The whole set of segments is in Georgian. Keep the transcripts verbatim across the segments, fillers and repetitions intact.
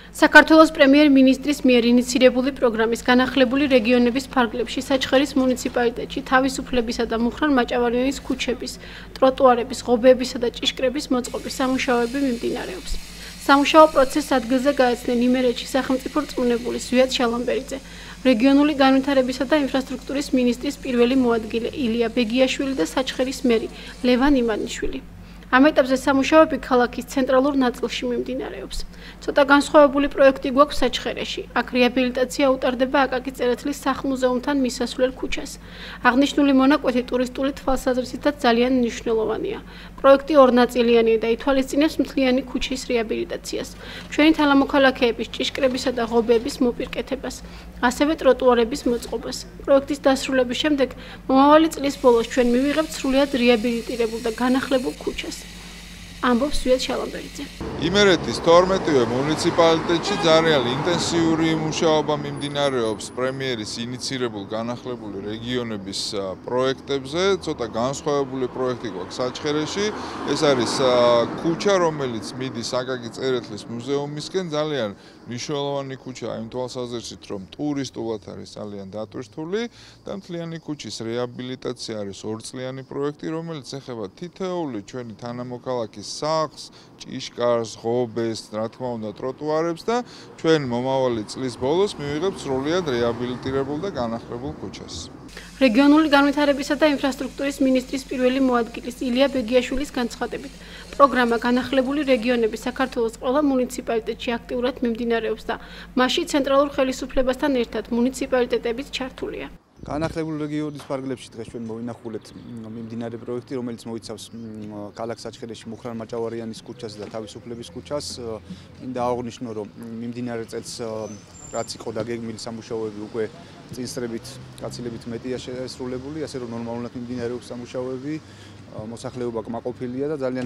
საქართველოს პრემიერ-მინისტრის მიერ ინიცირებული პროგრამის განახლებული რეგიონების ფარგლებში საჩხერის მუნიციპალიტეტში თავისუფლებისა და მუხრან მაჭავარიანის ქუჩების, ტროტუარების, ღობეებისა და ჭიშკრების მოწყობის სამუშაოები მიმდინარეობს. სამუშაო პროცესს ადგილზე გაეცნენ იმერეთში სახელმწიფო რწმუნებული ზვიად შალამბერიძე, რეგიონული განვითარებისა და ინფრასტრუქტურის მინისტრის პირველი მოადგილე ილია ბეგიაშვილი და საჩხერის მერი ლევან იმანიშვილი. Ამ ეტაპზე სამუშაოები ქალაქის ცენტრალურ ნაწილში მიმდინარეობს. Ცოტა განსხვავებული პროექტი გვაქვს საჩხერეში. აქ რეაბილიტაცია უტარდება აკაკის წერეთლის სახლ-მუზეუმთან მისასვლელ ქუჩას. აღნიშნული მონაკვეთი ტურისტული თვალსაზრისითაც ძალიან მნიშვნელოვანია. პროექტი ორნაწილიანია და ითვალისწინებს მთლიანი ქუჩის რეაბილიტაციას. ჩვენი თანამოქალაქეების ჭიშკრებისა და ღობეების მოპირკეთებას, ასევე ტროტუარების მოწყობას. პროექტის დასრულების შემდეგ მომავალი წლის ბოლოს ჩვენ მივიღებთ სრულად რეაბილიტირებულ და განახლებულ ქუჩას. ამბობს ზვიად შალამბერიძე. იმერეთის თორმეტივე მუნიციპალიტეტში ძალიან ინტენსიური მუშაობა მიმდინარეობს პრემიერის ინიცირებულ განახლებული რეგიონების პროექტებზე. Ცოტა განსხვავებული პროექტი გვაქვს საჩხერეში. ეს არის ქუჩა, რომელიც მიდის აკაკის წერეთლის მუზეუმისკენ. ძალიან მნიშვნელოვანი ქუჩაა იმ თვალსაზრისით, რომ ტურისტულად არის ძალიან დატვირთული და მთლიანი ქუჩის რეაბილიტაცია არის ორწლიანი პროექტი, რომელიც ეხება თითოეული ჩვენი თანამოქალაქის სახლს, ჭიშკარს, ღობეს, რა თქმა უნდა, ტროტუარებს და ჩვენ მომავალი წლის ბოლოს მივიღებთ სრულად რეაბილიტირებულ და განახლებულ ქუჩას. რეგიონული განვითარებისა და ინფრასტრუქტურის მინისტრის პირველი მოადგილის ილია ბეგიაშვილის განცხადებით, პროგრამა განახლებული რეგიონები საქართველოს ყველა მუნიციპალიტეტში აქტიურად მიმდინარეობს და მასში ცენტრალურ ხელისუფლებასთან ერთად მუნიციპალიტეტებიც ჩართულია. განახლებული რეგიონის ფარგლებში დღეს ჩვენ მოვინახულეთ მიმდინარე პროექტი, რომელიც მოიცავს ქალაქ საჩხერეში მუხრან მაჭავარიანის ქუჩას და თავისუფლების ქუჩას. მინდა აღვნიშნო, რომ მიმდინარე წელს რაც იყო დაგეგმილი სამუშაოები უკვე წინსწრებით გაცილებით მეტია შესრულებული, ასე რომ ნორმალურად მიმდინარეობს სამუშაოები. მოსახლეობა კმაყოფილია და ძალიან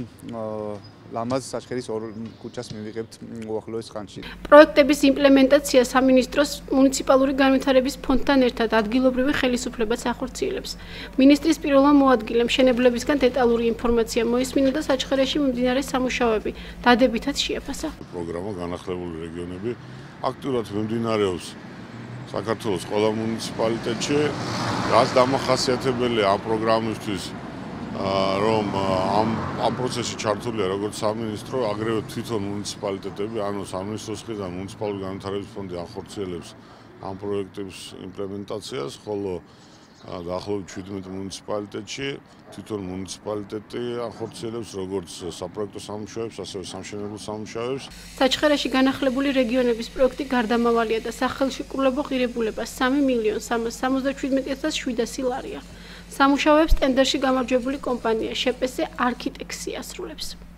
ლამაზ საჩხერის ორ ქუჩას მივიღებთ უახლოეს ხანში. პროექტების იმპლემენტაცია სამინისტროს მუნიციპალური განვითარების ფონდთან ერთად ადგილობრივი ხელისუფლებაც ახორციელებს. მინისტრის პირველმა მოადგილემ მშენებლებისგან დეტალური ინფორმაცია მოისმინა და საჩხერეში მიმდინარე სამუშაოები დადებითად შეაფასა. პროგრამა განახლებული რეგიონები აქტიურად მიმდინარეობს საქართველოს ყველა მუნიციპალიტეტში. რაც დამახასიათებელია ამ პროგრამისთვის, რომ ამ ამ პროცესში ჩართულია როგორც სამინისტრო, აგრეთვე თვითონ მუნიციპალიტეტები, ანუ სამინისტროს მხრიდან მუნიციპალური განვითარების ფონდი ახორციელებს ამ პროექტების იმპლემენტაციას, ხოლო დაახლოებით შვიდმეტ მუნიციპალიტეტში თვითონ მუნიციპალიტეტი ახორციელებს როგორც საპროექტო სამუშაოებს, ასევე სამშენებლო სამუშაოებს. საჩხერეში განახლებული რეგიონების პროექტი გარდამავალია და სახელშეკრულებო ღირებულება სამი მილიონ სამას სამოცდაშვიდმეტი ათას შვიდასი ლარია. სამუშაოებს ტენდერში გამარჯვებული კომპანია შეპესე არქიტექცია ასრულებს.